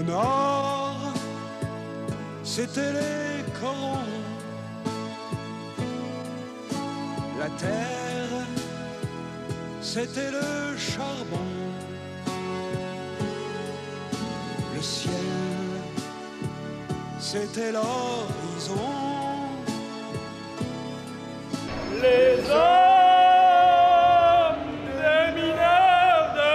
nord, c'était les corons. La terre, c'était le charbon. Le ciel, c'était l'horizon. Les hommes des mineurs de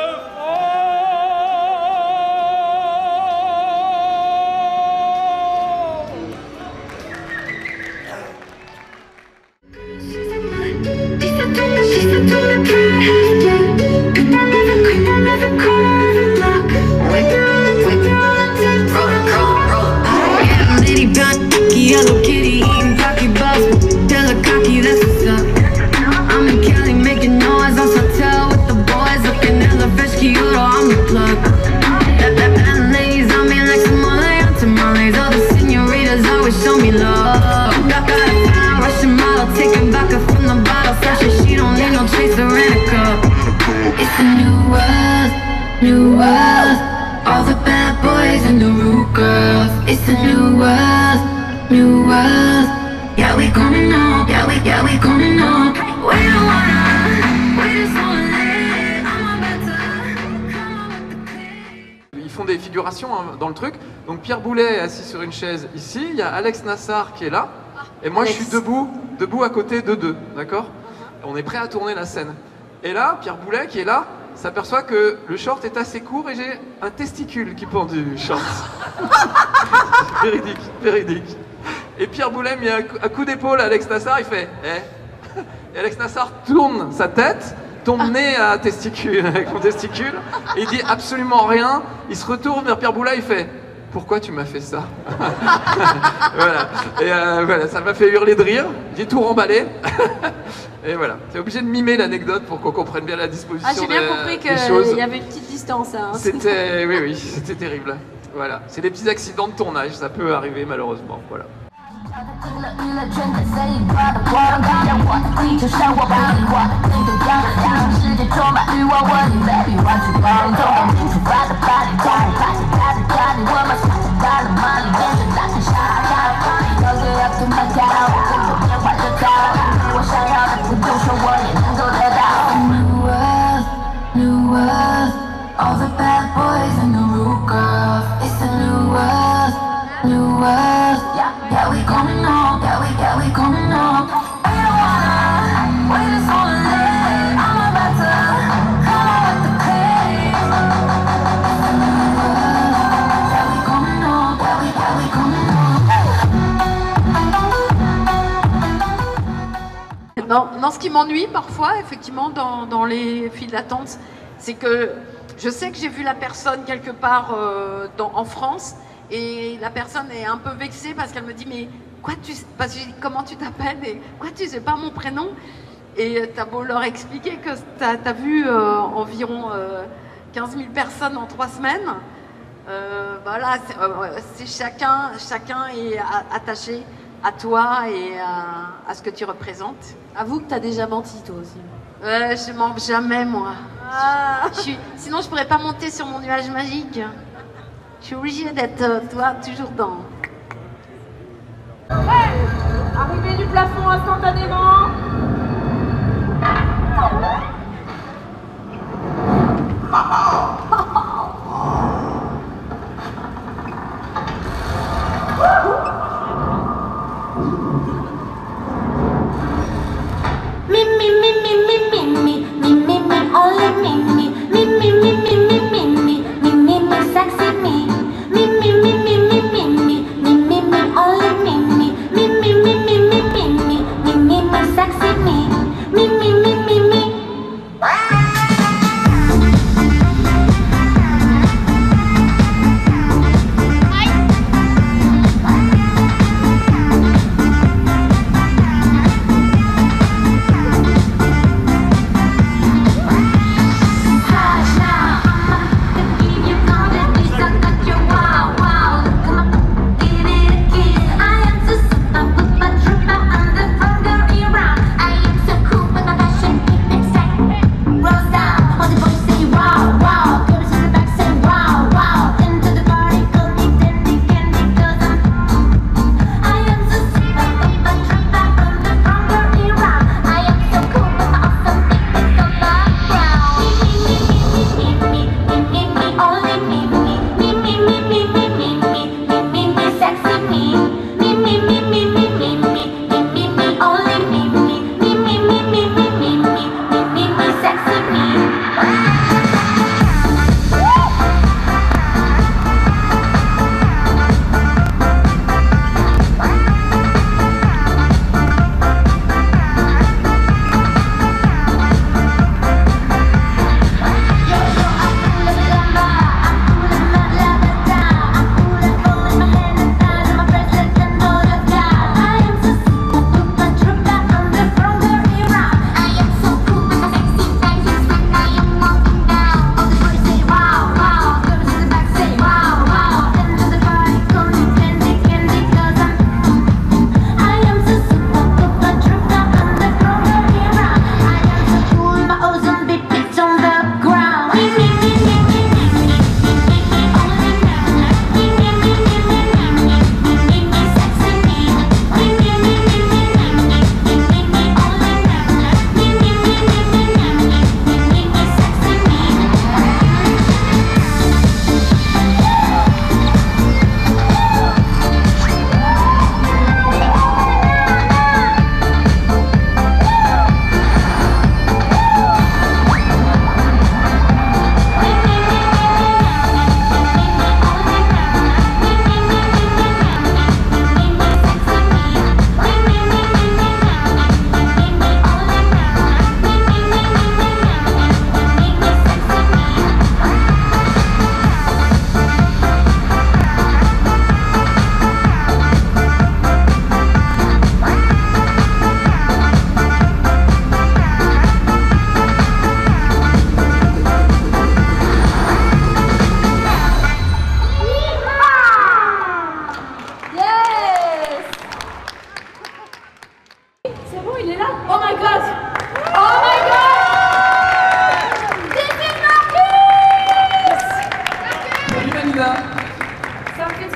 Hello Kitty eating Pocky Bus, hella cocky, that's what's up. I'm in Cali making noise on Sotel with the boys looking hella fresh, Kyoto, I'm the plug. And ladies on me like Somali on tamales, all the senoritas always show me love. Got a fine Russian model, taking vodka from the bottle, Sasha, she don't need no chaser in a cup. It's a new world, new world. All the bad boys and the rude girls. It's a new world, new world. Yeah, we coming up, yeah, we coming up. We don't wanna, we just wanna live. I'm about to come on with the clip. Ils font des figurations hein, dans le truc. Donc Pierre Boulez est assis sur une chaise ici. Il y a Alex Nassar qui est là. Et moi Alex. je suis debout à côté de deux, d'accord? On est prêt à tourner la scène. Et là, Pierre Boulez qui est là, s'aperçoit que le short est assez court et j'ai un testicule qui pend du short. Véridique, véridique. Et Pierre Boulez met un coup d'épaule à Alex Nassar, il fait eh. Et Alex Nassar tourne sa tête, tombe nez à testicule, avec mon testicule, et il dit absolument rien. Il se retourne vers Pierre Boulez, il fait pourquoi tu m'as fait ça? Voilà. Et voilà, ça m'a fait hurler de rire, j'ai tout remballé. Et voilà, c'est obligé de mimer l'anecdote pour qu'on comprenne bien la disposition Ah, j'ai bien compris qu'il y avait une petite distance. Hein. C'était, oui, c'était terrible. Voilà, c'est des petits accidents de tournage, ça peut arriver malheureusement. Voilà. New world, all the bad boys and the rude girls. It's a new world, new world. Yeah, we coming up, yeah, we coming up. We don't wanna, we just wanna live. I'm about to come on with the clip. It's a new world, yeah, we coming up, yeah, we coming up. Non, ce qui m'ennuie parfois, effectivement, dans les files d'attente, c'est que je sais que j'ai vu la personne quelque part en France et la personne est un peu vexée parce qu'elle me dit mais quoi parce que je dis, comment tu t'appelles et quoi tu sais pas mon prénom et t'as beau leur expliquer que t'as vu environ 15 000 personnes en 3 semaines. Voilà, c'est chacun est attaché à toi et à ce que tu représentes. Avoue que t'as déjà menti toi aussi. Je mens jamais moi. Ah. Sinon je pourrais pas monter sur mon nuage magique. Je suis obligée d'être toi toujours dans. Arrivée du plafond instantanément.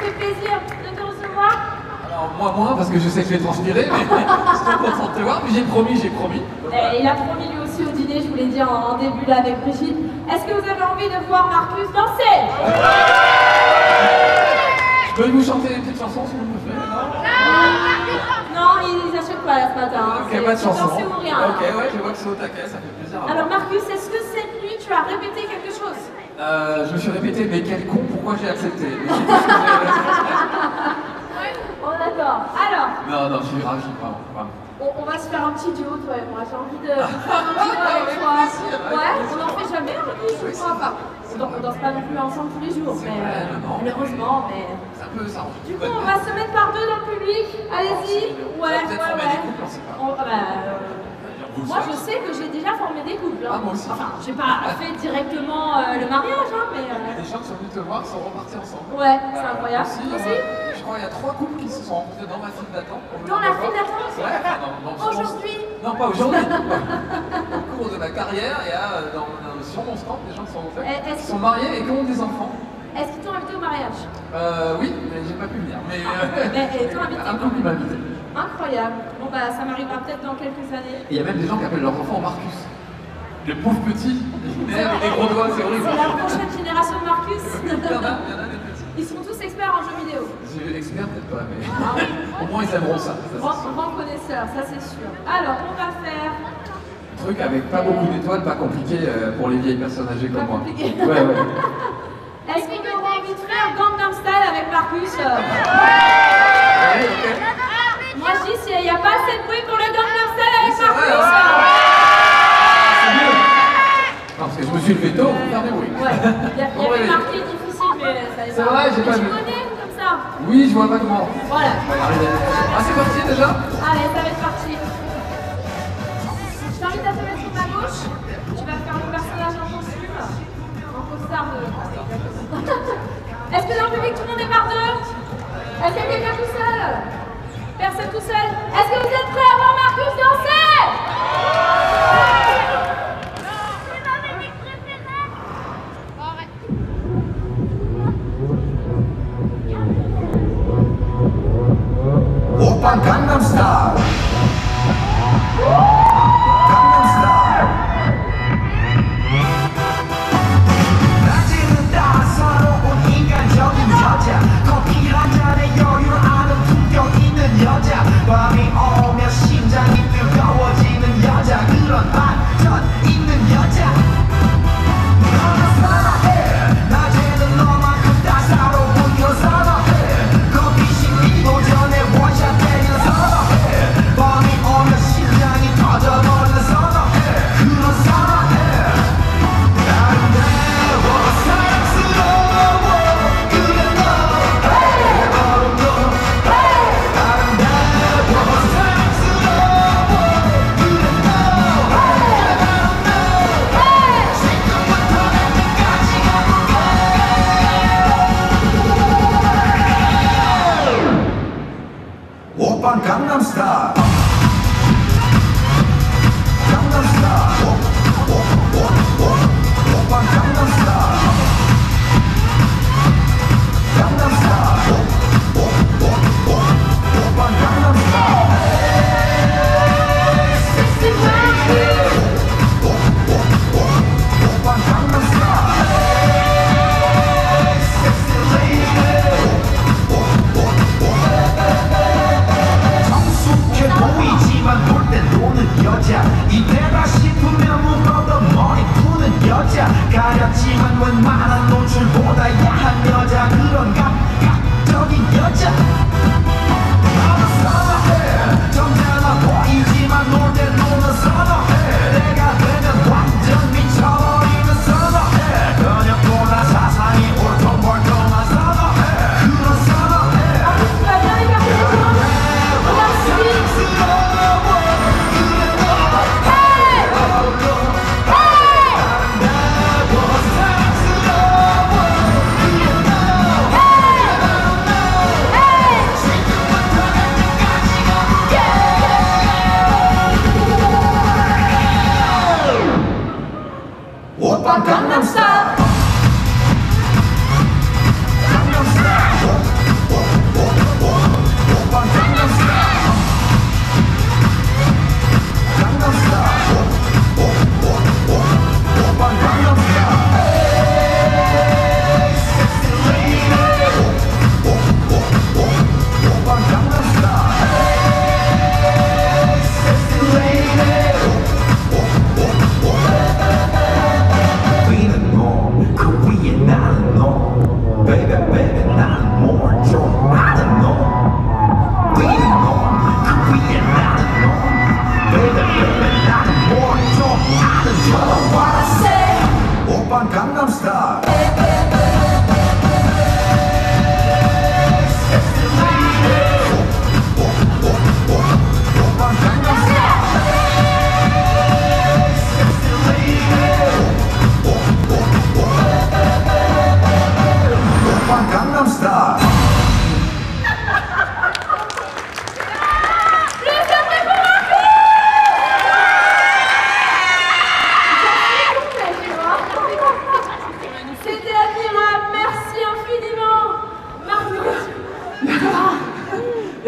fait plaisir de te recevoir. Alors moi moins parce que je sais que je vais transpirer, mais je suis content de te voir, mais j'ai promis. Il a promis lui aussi au dîner, je vous l'ai dit en début là avec Brigitte. Est-ce que vous avez envie de voir Marcus danser? Je peux vous chanter une petite chanson si vous me faites? Non, ils n'achètent pas là ce matin. Ok, pas de chanson. Danser ou rien. Ok, ouais, je vois que c'est au taquet, ça fait plaisir. Alors Marcus, est-ce que cette nuit tu as répété quelque chose? Je me suis répété, mais quel con, pourquoi j'ai accepté? Oh d'accord. Alors, Non, je suis ravi, vraiment. on va se faire un petit duo, toi et moi. J'ai envie de faire un duo avec toi. Ouais, on n'en fait jamais un duo, je crois. Enfin, on danse pas non plus ensemble tous les jours, mais malheureusement, mais... C'est un peu ça. Du coup, on va se mettre par deux dans le public. Allez-y. Ouais. Moi, je sais que j'ai déjà formé des couples. Hein. Ah, moi aussi. Enfin, j'ai pas fait directement le mariage, hein, mais... Les gens qui sont venus te voir sont repartis ensemble. Ouais, c'est incroyable. Aussi, je crois qu'il y a 3 couples qui se sont rencontrés dans ma file d'attente. Dans la file d'attente? Ouais, Aujourd'hui? Non, pas aujourd'hui. Au cours de ma carrière, il y a sur mon stand des gens qui sont rencontrés, qui sont mariés et qui ont des enfants. Est-ce qu'ils t'ont invité au mariage? Oui, mais j'ai pas pu venir. Mais ils t'ont invité? un couple m'a invité. Incroyable. Bon bah ça m'arrivera peut-être dans quelques années. Et il y a même des gens qui appellent leurs enfants Marcus. Le pauvre petit, il est avec des gros doigts, c'est horrible. C'est la prochaine génération de Marcus. Il y en a des petits. Ils sont tous experts en jeux vidéo. Expert peut-être pas, mais au moins ils aimeront ça. Grand connaisseur, ça c'est sûr. Alors on va faire... Un truc avec pas beaucoup d'étoiles, pas compliqué pour les vieilles personnes âgées comme moi. Compliqué. Ouais. Est-ce qu'on aura envie de faire Gangnam Style avec Marcus? Ouais, ok. Moi je dis s'il n'y a pas assez de bruit pour le Gangnam Style avec C'est vrai, Marcus. C'est mieux. Non, parce que je me suis levé tôt pour faire des bruits. Ouais, il y avait marqué difficile, mais ça n'est pas. C'est vrai, j'ai pas tu vu. connais comme ça? Oui, je vois vaguement. Voilà. Ah, c'est parti déjà? Allez, ça va être parti. Je t'invite à te mettre sur ma gauche. Tu vas faire le personnage en costume. En costard de... Est-ce que dans le public tout le monde est par deux? Est-ce qu'il y a quelqu'un tout seul? Personne tout seul? Est-ce que vous êtes prêts à voir Marcus danser? Oppa Gangnam Style. Gangnam Style. 낮에는 따사로운 인간적인 여자, 커피 한 잔에 여유 아는 품격 있는 여자, 밤이 오면 심장이 뜨거워지는 여자, 그런 반전 있는 여자. 너를 사랑해. 낮에는 너만큼 따사로운 여자라 해. 커피 식히고 전에 원샷 때려 선어해. 밤이 오면 심장이 터져버리는 선어해. 그런 사랑해. 아름다워 사랑스러워 그래 너 바로 너. 아름다워 사랑스러워 그래 너 바로 너. 지금부터 날 끝까지 가볼게. 오빤 강남 스타일. 강남 스타일. 오빤 강남 스타일. 강남 스타일. 오빤 강남 스타일. Sexy lady. 오빤 강남 스타일. Sexy lady. 성숙해 보여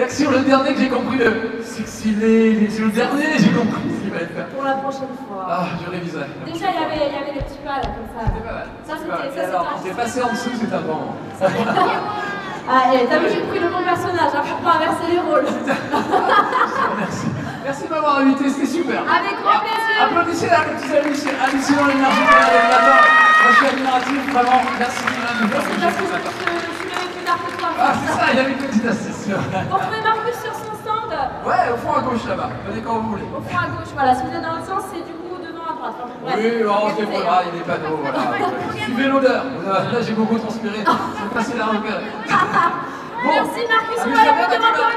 sur le dernier que j'ai compris le sexy lady. Sur le dernier, j'ai compris ce qu'il fallait faire. Pour la prochaine fois. Ah, je réviserai. Déjà, il y avait des petits pas là, comme ça. C'était pas mal. Ça, C'était pas mal. c'était. Alors, quand t'es passé en dessous, c'est un bon moment. Ah, et t'as vu, j'ai pris le bon personnage, hein, pour pas inverser les rôles. Merci. Merci de m'avoir invité, c'était super. Avec grand plaisir. Applaudissez là, les petits amis, c'est hallucinant l'énergie qu'on a avec matin. Moi, je suis admiratif, vraiment. Merci de nous faire C'est parce que je suis le même plus que toi. Ah, c'est ça, il y avait une petite astuce. Pour trouver Marcus sur son stand, Ouais, au fond à gauche là-bas. Venez quand vous voulez. au fond à gauche, voilà. Si vous êtes dans l'autre sens, c'est du coup devant à droite. Enfin, bref. Oui, on se débrouillera, il y a des panneaux, voilà. Suivez l'odeur. Là, j'ai beaucoup transpiré. C'est facile à repérer. Bon. Merci Marcus, on va Amusez-vous, l'applaudir encore